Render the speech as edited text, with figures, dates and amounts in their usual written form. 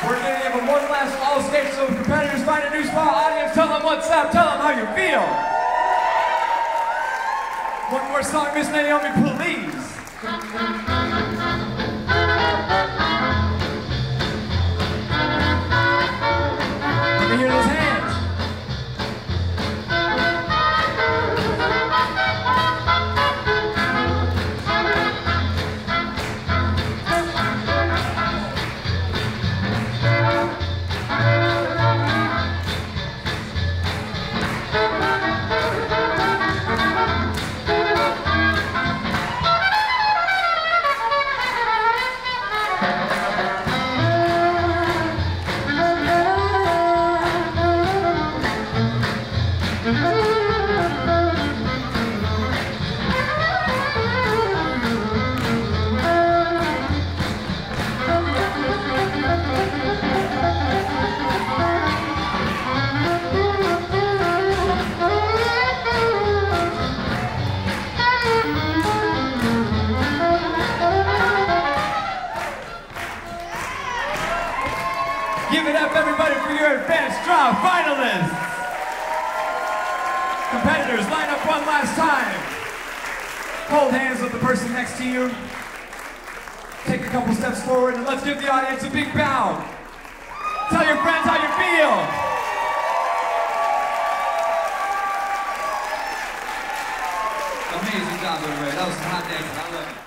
We're going to give them one last all stage so competitors find a new spot. Audience, tell them what's up, tell them how you feel. One more song, Miss Naomi, please. Let me hear those hands. Give it up, everybody, for your advanced draw finalists. Competitors, line up one last time. Hold hands with the person next to you. Take a couple steps forward, and let's give the audience a big bow. Tell your friends how you feel. Amazing job, everybody. That was some hot dancing. I love it.